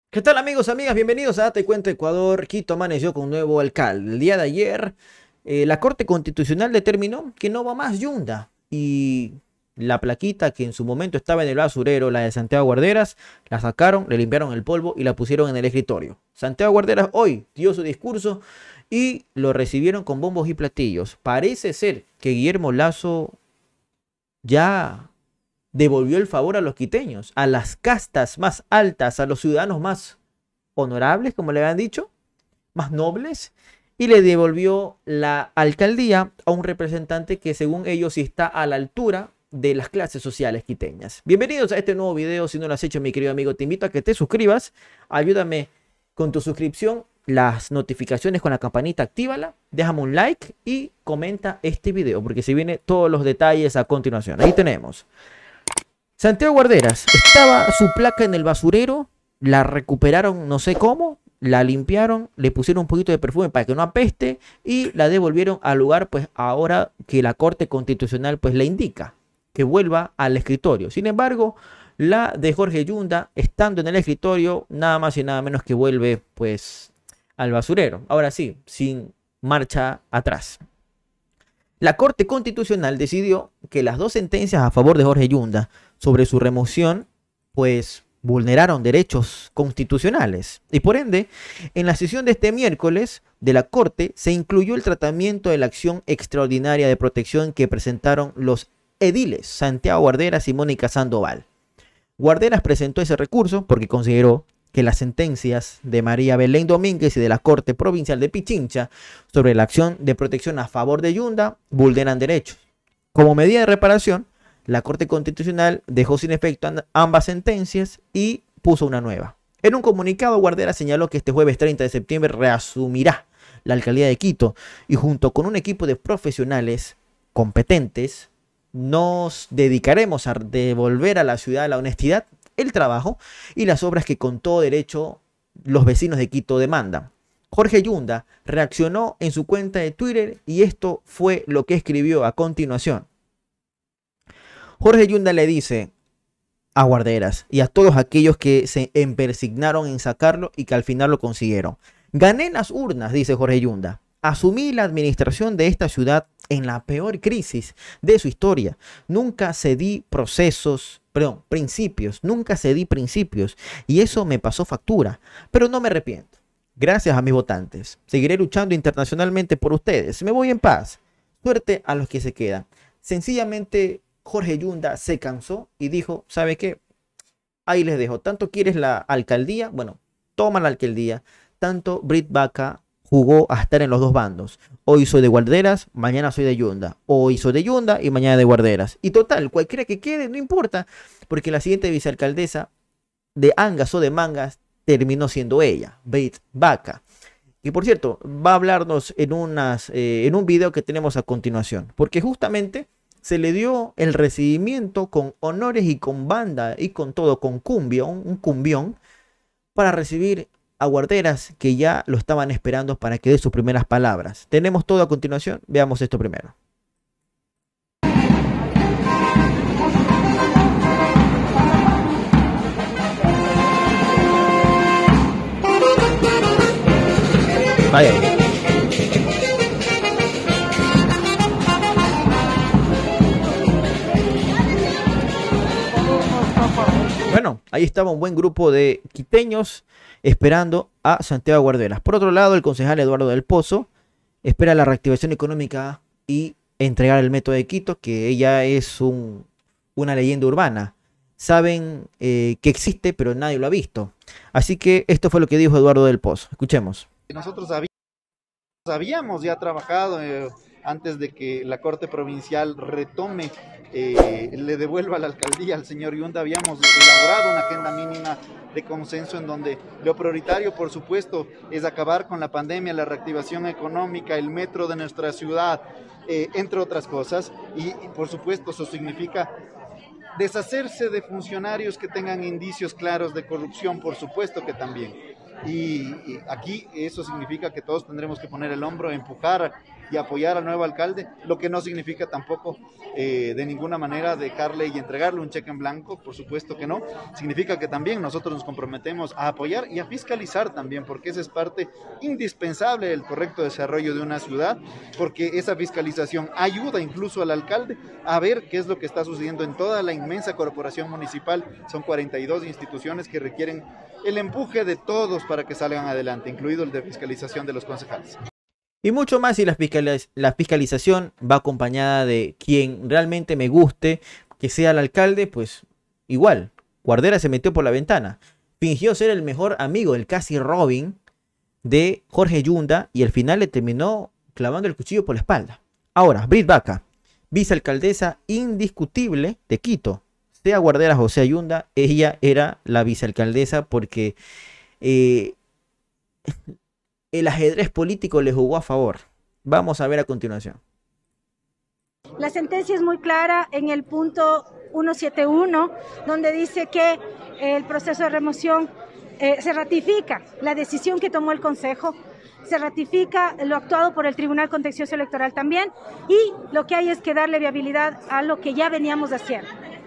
¿Qué tal amigos, amigas? Bienvenidos a Te Cuento Ecuador. Quito amaneció con un nuevo alcalde. El día de ayer, la Corte Constitucional determinó que no va más Yunda. Y la plaquita que en su momento estaba en el basurero, la de Santiago Guarderas, la sacaron, le limpiaron el polvo y la pusieron en el escritorio. Santiago Guarderas hoy dio su discurso y lo recibieron con bombos y platillos. Parece ser que Guillermo Lasso ya devolvió el favor a los quiteños, a las castas más altas, a los ciudadanos más honorables, como le habían dicho, más nobles, y le devolvió la alcaldía a un representante que según ellos sí está a la altura de las clases sociales quiteñas. Bienvenidos a este nuevo video. Si no lo has hecho, mi querido amigo, te invito a que te suscribas. Ayúdame con tu suscripción, las notificaciones con la campanita, actívala, déjame un like y comenta este video, porque se vienen todos los detalles a continuación. Ahí tenemos. Santiago Guarderas, estaba su placa en el basurero, la recuperaron no sé cómo, la limpiaron, le pusieron un poquito de perfume para que no apeste y la devolvieron al lugar, pues ahora que la Corte Constitucional pues le indica que vuelva al escritorio. Sin embargo, la de Jorge Yunda, estando en el escritorio, nada más y nada menos que vuelve pues al basurero. Ahora sí, sin marcha atrás. La Corte Constitucional decidió que las dos sentencias a favor de Jorge Yunda sobre su remoción, pues vulneraron derechos constitucionales. Y por ende, en la sesión de este miércoles de la Corte se incluyó el tratamiento de la acción extraordinaria de protección que presentaron los ediles Santiago Guarderas y Mónica Sandoval. Guarderas presentó ese recurso porque consideró que las sentencias de María Belén Domínguez y de la Corte Provincial de Pichincha sobre la acción de protección a favor de Yunda vulneran derechos. Como medida de reparación, la Corte Constitucional dejó sin efecto ambas sentencias y puso una nueva. En un comunicado, Guardera señaló que este jueves 30 de septiembre reasumirá la alcaldía de Quito y junto con un equipo de profesionales competentes nos dedicaremos a devolver a la ciudad la honestidad, el trabajo y las obras que con todo derecho los vecinos de Quito demandan. Jorge Yunda reaccionó en su cuenta de Twitter y esto fue lo que escribió a continuación. Jorge Yunda le dice a Guarderas y a todos aquellos que se empesignaron en sacarlo y que al final lo consiguieron. Gané en las urnas, dice Jorge Yunda. Asumí la administración de esta ciudad en la peor crisis de su historia. Nunca cedí principios, nunca cedí principios y eso me pasó factura, pero no me arrepiento. Gracias a mis votantes. Seguiré luchando internacionalmente por ustedes. Me voy en paz. Suerte a los que se quedan. Sencillamente Jorge Yunda se cansó y dijo, ¿sabe qué? Ahí les dejo. Tanto quieres la alcaldía, bueno, toma la alcaldía. Tanto Brit Baca jugó a estar en los dos bandos. Hoy soy de Guarderas, mañana soy de Yunda. Hoy soy de Yunda y mañana de Guarderas. Y total, cualquiera que quede, no importa, porque la siguiente vicealcaldesa de Angas o de Mangas terminó siendo ella, Brit Baca. Y por cierto, va a hablarnos en un video que tenemos a continuación, porque justamente se le dio el recibimiento con honores y con banda y con todo, con cumbión, un cumbión, para recibir a Guarderas que ya lo estaban esperando para que dé sus primeras palabras. Tenemos todo a continuación, veamos esto primero. Vaya. Bueno, ahí estaba un buen grupo de quiteños esperando a Santiago Guarderas. Por otro lado, el concejal Eduardo del Pozo espera la reactivación económica y entregar el Metro de Quito, que ella es una leyenda urbana. Saben que existe, pero nadie lo ha visto. Así que esto fue lo que dijo Eduardo del Pozo. Escuchemos. Nosotros habíamos ya trabajado antes de que la Corte Provincial retome, le devuelva la alcaldía al señor Yunda. Habíamos elaborado una agenda mínima de consenso en donde lo prioritario, por supuesto, es acabar con la pandemia, la reactivación económica, el metro de nuestra ciudad, entre otras cosas. Y por supuesto, eso significa deshacerse de funcionarios que tengan indicios claros de corrupción, por supuesto que también. y aquí eso significa que todos tendremos que poner el hombro, empujar y apoyar al nuevo alcalde, lo que no significa tampoco de ninguna manera dejarle y entregarle un cheque en blanco, por supuesto que no. Significa que también nosotros nos comprometemos a apoyar y a fiscalizar también, porque esa es parte indispensable del correcto desarrollo de una ciudad, porque esa fiscalización ayuda incluso al alcalde a ver qué es lo que está sucediendo en toda la inmensa corporación municipal. Son 42 instituciones que requieren el empuje de todos para que salgan adelante, incluido el de fiscalización de los concejales. Y mucho más si la fiscalización va acompañada de quien realmente me guste, que sea el alcalde, pues igual. Guardera se metió por la ventana. Fingió ser el mejor amigo, el casi Robin de Jorge Yunda, y al final le terminó clavando el cuchillo por la espalda. Ahora, Brit Vaca, vicealcaldesa indiscutible de Quito. Sea Guardera o sea Yunda, ella era la vicealcaldesa porque eh, el ajedrez político le jugó a favor. Vamos a ver a continuación. La sentencia es muy clara en el punto 171, donde dice que el proceso de remoción se ratifica la decisión que tomó el Consejo, se ratifica lo actuado por el Tribunal Contencioso Electoral también, y lo que hay es que darle viabilidad a lo que ya veníamos haciendo.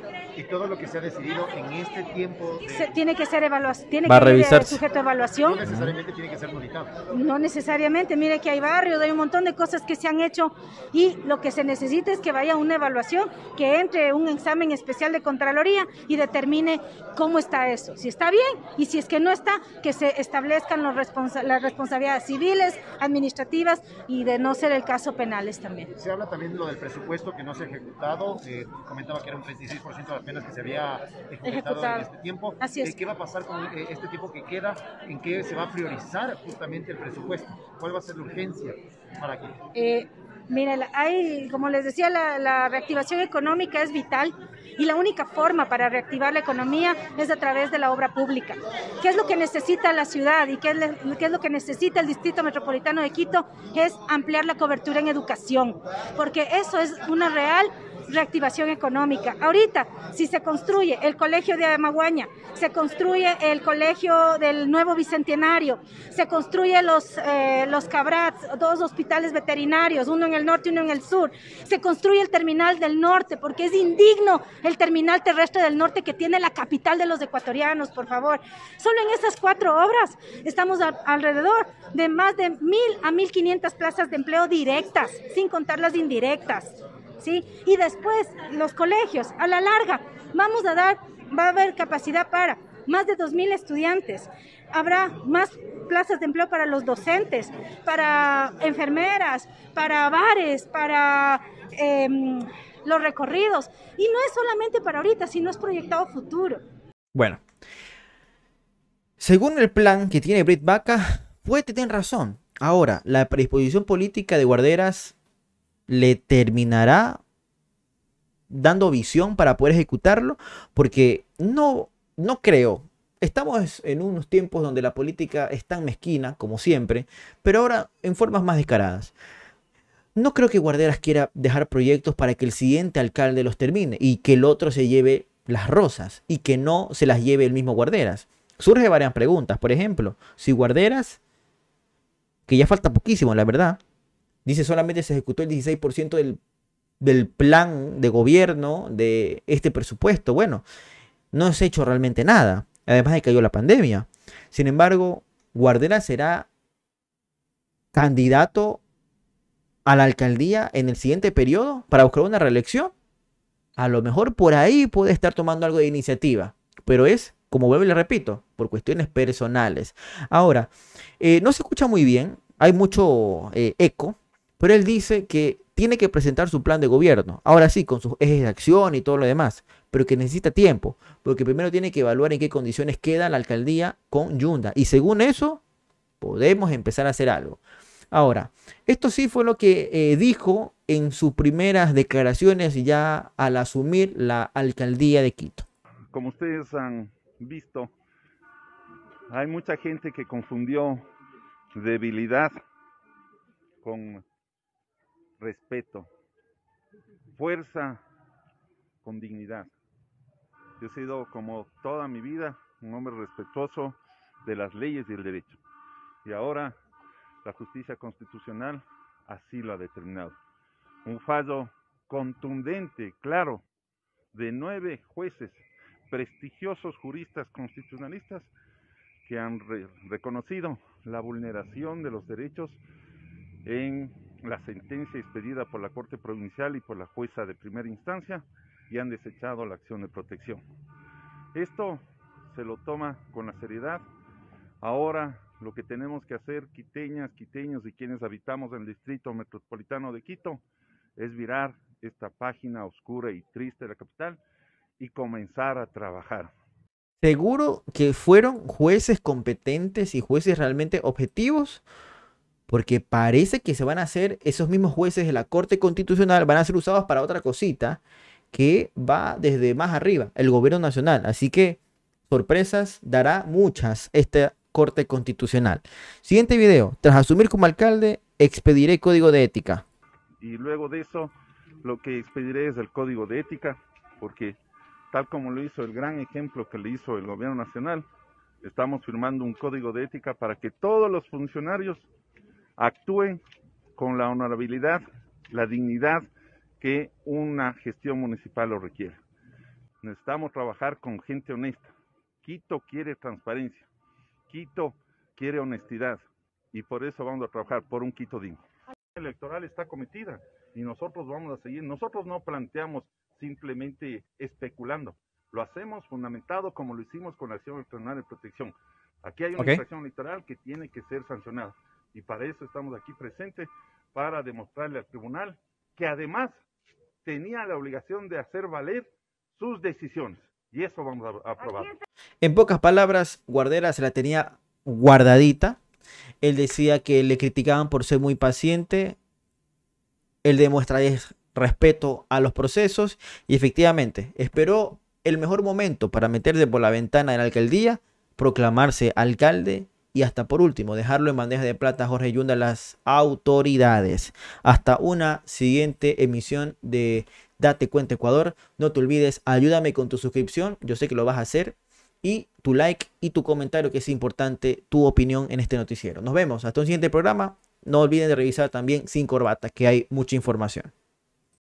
Y todo lo que se ha decidido en este tiempo tiene que ser evaluación, tiene va a que ir revisarse. sujeto a evaluación. no necesariamente tiene que ser auditado. No necesariamente, mire que hay barrios, hay un montón de cosas que se han hecho, y lo que se necesita es que vaya una evaluación, que entre un examen especial de Contraloría y determine cómo está eso, si está bien, y si es que no está, que se establezcan las responsabilidades civiles, administrativas, y de no ser el caso, penales también. Se habla también de lo del presupuesto que no se ha ejecutado, comentaba que era un 36% de apenas que se había ejecutado en este tiempo. Así es. ¿Qué va a pasar con este tiempo que queda? ¿En qué se va a priorizar justamente el presupuesto? ¿Cuál va a ser la urgencia para que? Mira, como les decía, la reactivación económica es vital, y la única forma para reactivar la economía es a través de la obra pública. ¿Qué es lo que necesita la ciudad y qué es lo que necesita el Distrito Metropolitano de Quito? Es ampliar la cobertura en educación, porque eso es una real reactivación económica. Ahorita, si se construye el colegio de Amaguaña, se construye el colegio del Nuevo Bicentenario, se construye los Cabrats, dos hospitales veterinarios, uno en el norte y uno en el sur, se construye el terminal del norte, porque es indigno el terminal terrestre del norte que tiene la capital de los ecuatorianos, por favor. Solo en esas 4 obras estamos alrededor de más de 1.000 a 1.500 plazas de empleo directas, sin contar las indirectas, ¿sí? Y después los colegios, a la larga, va a haber capacidad para más de 2.000 estudiantes, habrá más plazas de empleo para los docentes, para enfermeras, para bares, para los recorridos, y no es solamente para ahorita, sino es proyectado futuro. Bueno, según el plan que tiene Brit Vaca, puede tener razón. Ahora, la predisposición política de Guarderas le terminará dando visión para poder ejecutarlo, porque no creo. Estamos en unos tiempos donde la política es tan mezquina, como siempre, pero ahora en formas más descaradas. No creo que Guarderas quiera dejar proyectos para que el siguiente alcalde los termine y que el otro se lleve las rosas y que no se las lleve el mismo Guarderas. Surge varias preguntas. Por ejemplo, si Guarderas, que ya falta poquísimo, la verdad, dice solamente se ejecutó el 16% del plan de gobierno de este presupuesto. Bueno, no se ha hecho realmente nada. Además de que cayó la pandemia. Sin embargo, Guarderas será candidato a la alcaldía en el siguiente periodo para buscar una reelección. A lo mejor por ahí puede estar tomando algo de iniciativa, pero es, como vuelvo y le repito, por cuestiones personales. Ahora, no se escucha muy bien, hay mucho eco, pero él dice que tiene que presentar su plan de gobierno, ahora sí, con sus ejes de acción y todo lo demás, pero que necesita tiempo, porque primero tiene que evaluar en qué condiciones queda la alcaldía con Yunda, y según eso, podemos empezar a hacer algo. Ahora, esto sí fue lo que dijo en sus primeras declaraciones ya al asumir la alcaldía de Quito. Como ustedes han visto, hay mucha gente que confundió debilidad con respeto, fuerza con dignidad. Yo he sido, como toda mi vida, un hombre respetuoso de las leyes y el derecho. Y ahora la justicia constitucional así lo ha determinado. Un fallo contundente, claro, de 9 jueces, prestigiosos juristas constitucionalistas, que han reconocido la vulneración de los derechos en la sentencia expedida por la Corte Provincial y por la jueza de primera instancia, y han desechado la acción de protección. Esto se lo toma con la seriedad. Ahora lo que tenemos que hacer, quiteñas, quiteños y quienes habitamos en el Distrito Metropolitano de Quito, es virar esta página oscura y triste de la capital y comenzar a trabajar. ¿Seguro que fueron jueces competentes y jueces realmente objetivos? Porque parece que se van a hacer, esos mismos jueces de la Corte Constitucional van a ser usados para otra cosita que va desde más arriba, el gobierno nacional. Así que sorpresas dará muchas esta Corte Constitucional. Siguiente video. Tras asumir como alcalde, expediré código de ética. Y luego de eso, lo que expediré es el código de ética, porque tal como lo hizo el gran ejemplo que le hizo el gobierno nacional, estamos firmando un código de ética para que todos los funcionarios actúen con la honorabilidad, la dignidad que una gestión municipal lo requiere. Necesitamos trabajar con gente honesta. Quito quiere transparencia, Quito quiere honestidad, y por eso vamos a trabajar por un Quito digno. La electoral está cometida y nosotros vamos a seguir. Nosotros no planteamos simplemente especulando, lo hacemos fundamentado como lo hicimos con la acción electoral de protección. Aquí hay una infracción electoral que tiene que ser sancionada, y para eso estamos aquí presentes, para demostrarle al tribunal que además tenía la obligación de hacer valer sus decisiones, y eso vamos a aprobar. En pocas palabras, Guardera se la tenía guardadita. Él decía que le criticaban por ser muy paciente. Él demuestra respeto a los procesos y efectivamente esperó el mejor momento para meterse por la ventana de la alcaldía, proclamarse alcalde y hasta por último dejarlo en bandeja de plata a Jorge Yunda a las autoridades. Hasta una siguiente emisión de Date Cuenta Ecuador. No te olvides, ayúdame con tu suscripción, yo sé que lo vas a hacer, y tu like y tu comentario, que es importante, tu opinión en este noticiero. Nos vemos hasta un siguiente programa. No olviden de revisar también Sin Corbata, que hay mucha información.